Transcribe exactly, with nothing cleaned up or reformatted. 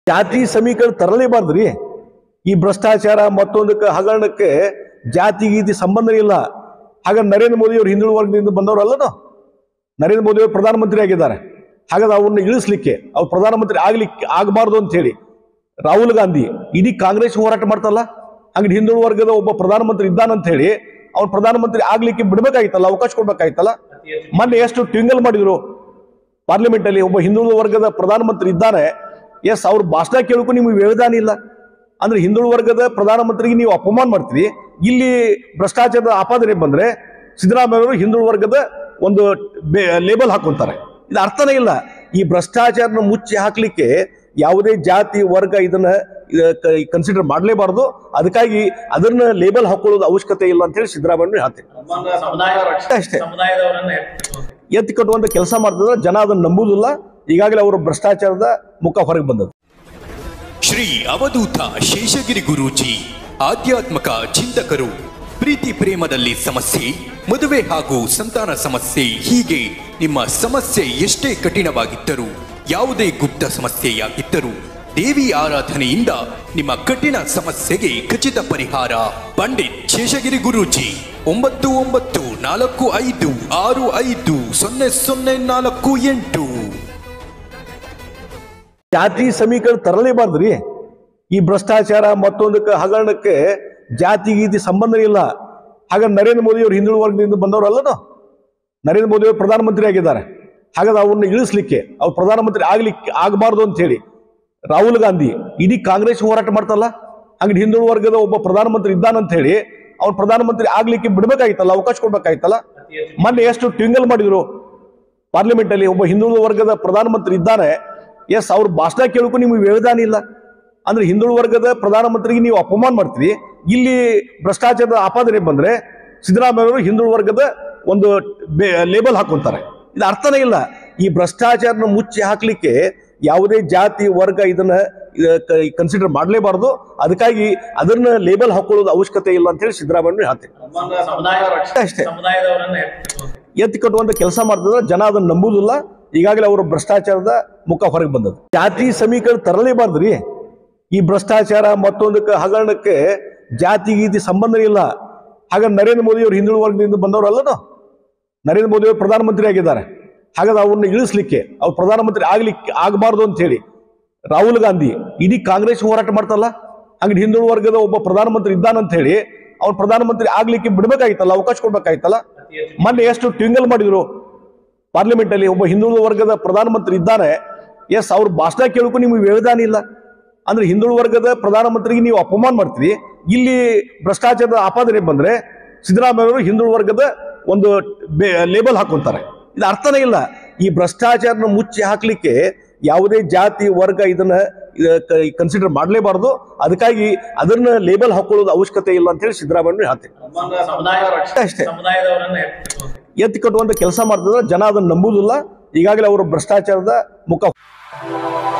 ಜಾತಿ ಸಮೀಕರಣ ತರಲೇಬಾರ್ದ್ರಿ. ಈ ಭ್ರಷ್ಟಾಚಾರ ಮತ್ತೊಂದಕ್ಕೆ ಹಗರಣಕ್ಕೆ ಜಾತಿ ಗೀತಿ ಸಂಬಂಧ ಇಲ್ಲ. ಹಾಗ ನರೇಂದ್ರ ಮೋದಿ ಅವರು ಹಿಂದುಳಿದ ವರ್ಗದಿಂದ ಬಂದವರಲ್ಲದ. ನರೇಂದ್ರ ಮೋದಿ ಅವರು ಪ್ರಧಾನಮಂತ್ರಿ ಆಗಿದ್ದಾರೆ. ಹಾಗಾದ್ರೆ ಅವ್ರನ್ನ ಇಳಿಸ್ಲಿಕ್ಕೆ ಅವ್ರು ಪ್ರಧಾನಮಂತ್ರಿ ಆಗ್ಲಿಕ್ಕೆ ಆಗಬಾರ್ದು ಅಂತ ಹೇಳಿ ರಾಹುಲ್ ಗಾಂಧಿ ಇಡೀ ಕಾಂಗ್ರೆಸ್ ಹೋರಾಟ ಮಾಡ್ತಲ್ಲ. ಹಂಗೆ ಹಿಂದುಳಿದ ವರ್ಗದ ಒಬ್ಬ ಪ್ರಧಾನಮಂತ್ರಿ ಇದ್ದಾನಂತ ಹೇಳಿ ಅವ್ರು ಪ್ರಧಾನಮಂತ್ರಿ ಆಗ್ಲಿಕ್ಕೆ ಬಿಡ್ಬೇಕಾಗಿತ್ತಲ್ಲ, ಅವಕಾಶ ಕೊಡ್ಬೇಕಾಗಿತ್ತಲ್ಲ. ಮೊನ್ನೆ ಎಷ್ಟು ಟ್ವಿಂಗಲ್ ಮಾಡಿದ್ರು ಪಾರ್ಲಿಮೆಂಟ್ ಅಲ್ಲಿ. ಒಬ್ಬ ಹಿಂದುಳಿದ ವರ್ಗದ ಪ್ರಧಾನಮಂತ್ರಿ ಇದ್ದಾನೆ, ಎಸ್ ಅವ್ರ ಭಾಷಣ ಕೇಳಕ್ಕೂ ನಿಮ್ಗೆ ವ್ಯವಧಾನ ಇಲ್ಲ. ಅಂದ್ರೆ ಹಿಂದುಳಿದ ವರ್ಗದ ಪ್ರಧಾನಮಂತ್ರಿಗೆ ನೀವು ಅಪಮಾನ ಮಾಡ್ತೀರಿ. ಇಲ್ಲಿ ಭ್ರಷ್ಟಾಚಾರದ ಆಪಾದನೆ ಬಂದ್ರೆ ಸಿದ್ದರಾಮಯ್ಯ ಅವರು ಹಿಂದುಳಿದ ವರ್ಗದ ಒಂದು ಲೇಬಲ್ ಹಾಕೊಂತಾರೆ. ಇದು ಅರ್ಥನೇ ಇಲ್ಲ. ಈ ಭ್ರಷ್ಟಾಚಾರನ ಮುಚ್ಚಿ ಹಾಕ್ಲಿಕ್ಕೆ ಯಾವುದೇ ಜಾತಿ ವರ್ಗ ಇದನ್ನ ಕನ್ಸಿಡರ್ ಮಾಡಲೇಬಾರದು. ಅದಕ್ಕಾಗಿ ಅದನ್ನ ಲೇಬಲ್ ಹಾಕೊಳ್ಳೋದು ಅವಶ್ಯಕತೆ ಇಲ್ಲ ಅಂತ ಹೇಳಿ ಸಿದ್ದರಾಮಯ್ಯ ಹೇಳ್ತೀನಿ. ಅಷ್ಟೇ ಎತ್ತಿ ಕಟ್ಟುವಂತ ಕೆಲಸ ಮಾಡ್ತಿದ್ರೆ ಜನ ಅದನ್ನ ನಂಬುದಿಲ್ಲ. ಈಗಾಗಲೇ ಅವರು ಭ್ರಷ್ಟಾಚಾರದ ಮುಖ ಹೊರಗೆ ಬಂದದ್ದು. ಶ್ರೀ ಅವಧೂತ ಶೇಷಗಿರಿ ಗುರೂಜಿ ಆಧ್ಯಾತ್ಮಿಕ ಚಿಂತಕರು. ಪ್ರೀತಿ ಪ್ರೇಮದಲ್ಲಿ ಸಮಸ್ಯೆ, ಮದುವೆ ಹಾಗೂ ಸಂತಾನ ಸಮಸ್ಯೆ, ಹೀಗೆ ನಿಮ್ಮ ಸಮಸ್ಯೆ ಎಷ್ಟೇ ಕಠಿಣವಾಗಿದ್ದರೂ, ಯಾವುದೇ ಗುಪ್ತ ಸಮಸ್ಯೆಯಾಗಿದ್ದರೂ ದೇವಿ ಆರಾಧನೆಯಿಂದ ನಿಮ್ಮ ಕಠಿಣ ಸಮಸ್ಯೆಗೆ ಖಚಿತ ಪರಿಹಾರ. ಪಂಡಿತ್ ಶೇಷಗಿರಿ ಗುರೂಜಿ ಒಂಬತ್ತು ಒಂಬತ್ತು ನಾಲ್ಕು ಐದು ಆರು ಐದು ಸೊನ್ನೆ ಸೊನ್ನೆ ನಾಲ್ಕು ಎಂಟು. ಜಾತಿ ಸಮೀಕರಣ ತರಲೇಬಾರ್ದ್ರಿ. ಈ ಭ್ರಷ್ಟಾಚಾರ ಮತ್ತೊಂದಕ್ಕೆ ಹಗರಣಕ್ಕೆ ಜಾತಿ ಗೀತಿ ಸಂಬಂಧ ಇಲ್ಲ. ಹಾಗ ನರೇಂದ್ರ ಮೋದಿ ಅವರು ಹಿಂದುಳಿದ ವರ್ಗದಿಂದ ಬಂದವರಲ್ಲದ. ನರೇಂದ್ರ ಮೋದಿ ಅವರು ಪ್ರಧಾನಮಂತ್ರಿ ಆಗಿದ್ದಾರೆ. ಹಾಗಾದ್ರೆ ಅವ್ರನ್ನ ಇಳಿಸ್ಲಿಕ್ಕೆ ಅವ್ರು ಪ್ರಧಾನಮಂತ್ರಿ ಆಗ್ಲಿಕ್ಕೆ ಆಗಬಾರ್ದು ಅಂತ ಹೇಳಿ ರಾಹುಲ್ ಗಾಂಧಿ ಇಡೀ ಕಾಂಗ್ರೆಸ್ ಹೋರಾಟ ಮಾಡ್ತಲ್ಲ. ಹಂಗೆ ಹಿಂದುಳಿದ ವರ್ಗದ ಒಬ್ಬ ಪ್ರಧಾನಮಂತ್ರಿ ಇದ್ದಾನಂತ ಹೇಳಿ ಅವ್ರು ಪ್ರಧಾನಮಂತ್ರಿ ಆಗ್ಲಿಕ್ಕೆ ಬಿಡ್ಬೇಕಾಗಿತ್ತಲ್ಲ, ಅವಕಾಶ ಕೊಡ್ಬೇಕಾಗಿತ್ತಲ್ಲ. ಮೊನ್ನೆ ಎಷ್ಟು ಟ್ವಿಂಗಲ್ ಮಾಡಿದ್ರು ಪಾರ್ಲಿಮೆಂಟ್ ಅಲ್ಲಿ. ಒಬ್ಬ ಹಿಂದುಳಿದ ವರ್ಗದ ಪ್ರಧಾನಮಂತ್ರಿ ಇದ್ದಾನೆ, ಎಸ್ ಅವ್ರ ಭಾಷಣ ಕೇಳಕ್ಕೂ ನಿಮ್ಗೆ ವ್ಯವಧಾನ ಇಲ್ಲ. ಅಂದ್ರೆ ಹಿಂದುಳಿದ ವರ್ಗದ ಪ್ರಧಾನಮಂತ್ರಿಗೆ ನೀವು ಅಪಮಾನ ಮಾಡ್ತೀರಿ. ಇಲ್ಲಿ ಭ್ರಷ್ಟಾಚಾರದ ಆಪಾದನೆ ಬಂದ್ರೆ ಸಿದ್ದರಾಮಯ್ಯ ಅವರು ಹಿಂದುಳಿದ ವರ್ಗದ ಒಂದು ಲೇಬಲ್ ಹಾಕೊಂತಾರೆ. ಇದು ಅರ್ಥನೇ ಇಲ್ಲ. ಈ ಭ್ರಷ್ಟಾಚಾರನ ಮುಚ್ಚಿ ಹಾಕ್ಲಿಕ್ಕೆ ಯಾವುದೇ ಜಾತಿ ವರ್ಗ ಇದನ್ನ ಕನ್ಸಿಡರ್ ಮಾಡಲೇಬಾರದು. ಅದಕ್ಕಾಗಿ ಅದನ್ನ ಲೇಬಲ್ ಹಾಕೊಳ್ಳೋದು ಅವಶ್ಯಕತೆ ಇಲ್ಲ ಅಂತ ಹೇಳಿ ಸಿದ್ದರಾಮಯ್ಯ ಹೇಳ್ತೀನಿ. ಅಷ್ಟೇ ಎತ್ತಿ ಕಟ್ಟುವಂತ ಕೆಲಸ ಮಾಡ್ತಿದ್ರೆ ಜನ ಅದನ್ನ ನಂಬುದಿಲ್ಲ. ಈಗಾಗಲೇ ಅವರು ಭ್ರಷ್ಟಾಚಾರದ ಮುಖ ಹೊರಗೆ ಬಂದದ್ದು. ಜಾತಿ ಸಮೀಕರಣ ತರಲೇಬಾರ್ದ್ರಿ. ಈ ಭ್ರಷ್ಟಾಚಾರ ಮತ್ತೊಂದಕ್ಕೆ ಹಗರಣಕ್ಕೆ ಜಾತಿ ಗೀತಿ ಸಂಬಂಧ ಇಲ್ಲ. ಹಾಗ ನರೇಂದ್ರ ಮೋದಿ ಅವರು ಹಿಂದುಳಿದ ವರ್ಗದಿಂದ ಬಂದವರಲ್ಲದ. ನರೇಂದ್ರ ಮೋದಿ ಅವರು ಪ್ರಧಾನಮಂತ್ರಿ ಆಗಿದ್ದಾರೆ. ಹಾಗಾದ್ರೆ ಅವ್ರನ್ನ ಇಳಿಸ್ಲಿಕ್ಕೆ ಅವ್ರು ಪ್ರಧಾನಮಂತ್ರಿ ಆಗ್ಲಿಕ್ಕೆ ಆಗಬಾರ್ದು ಅಂತ ಹೇಳಿ ರಾಹುಲ್ ಗಾಂಧಿ ಇಡೀ ಕಾಂಗ್ರೆಸ್ ಹೋರಾಟ ಮಾಡ್ತಲ್ಲ. ಹಂಗೆ ಹಿಂದುಳಿದ ವರ್ಗದ ಒಬ್ಬ ಪ್ರಧಾನಮಂತ್ರಿ ಇದ್ದಾನಂತ ಹೇಳಿ ಅವ್ರು ಪ್ರಧಾನಮಂತ್ರಿ ಆಗ್ಲಿಕ್ಕೆ ಬಿಡ್ಬೇಕಾಗಿತ್ತಲ್ಲ, ಅವಕಾಶ ಕೊಡ್ಬೇಕಾಗಿತ್ತಲ್ಲ. ಮೊನ್ನೆ ಎಷ್ಟು ಟ್ವಿಂಗಲ್ ಮಾಡಿದ್ರು ಪಾರ್ಲಿಮೆಂಟ್ ಅಲ್ಲಿ. ಒಬ್ಬ ಹಿಂದುಳಿದ ವರ್ಗದ ಪ್ರಧಾನಮಂತ್ರಿ ಇದ್ದಾನೆ, ಎಸ್ ಅವ್ರ ಭಾಷಣ ಕೇಳಕ್ಕೂ ನಿಮ್ಗೆ ವ್ಯವಧಾನ ಇಲ್ಲ. ಅಂದ್ರೆ ಹಿಂದುಳಿದ ವರ್ಗದ ಪ್ರಧಾನಮಂತ್ರಿಗೆ ನೀವು ಅಪಮಾನ ಮಾಡ್ತೀರಿ. ಇಲ್ಲಿ ಭ್ರಷ್ಟಾಚಾರದ ಆಪಾದನೆ ಬಂದ್ರೆ ಸಿದ್ದರಾಮಯ್ಯ ಅವರು ಹಿಂದುಳಿದ ವರ್ಗದ ಒಂದು ಲೇಬಲ್ ಹಾಕೊಂತಾರೆ. ಇದು ಅರ್ಥನೇ ಇಲ್ಲ. ಈ ಭ್ರಷ್ಟಾಚಾರನ ಮುಚ್ಚಿ ಹಾಕ್ಲಿಕ್ಕೆ ಯಾವುದೇ ಜಾತಿ ವರ್ಗ ಇದನ್ನ ಕನ್ಸಿಡರ್ ಮಾಡಲೇಬಾರದು. ಅದಕ್ಕಾಗಿ ಅದನ್ನ ಲೇಬಲ್ ಹಾಕೊಳ್ಳೋದು ಅವಶ್ಯಕತೆ ಇಲ್ಲ ಅಂತ ಹೇಳಿ ಸಿದ್ದರಾಮಯ್ಯ ಹೇಳ್ತೀನಿ. ಅಷ್ಟೇ ಎತ್ತಿ ಕಟ್ಟುವಂತ ಕೆಲಸ ಮಾಡ್ತಿದ್ರೆ ಜನ ಅದನ್ನ ನಂಬುದಿಲ್ಲ. ಈಗಾಗಲೇ ಅವರು ಭ್ರಷ್ಟಾಚಾರದ ಮುಖ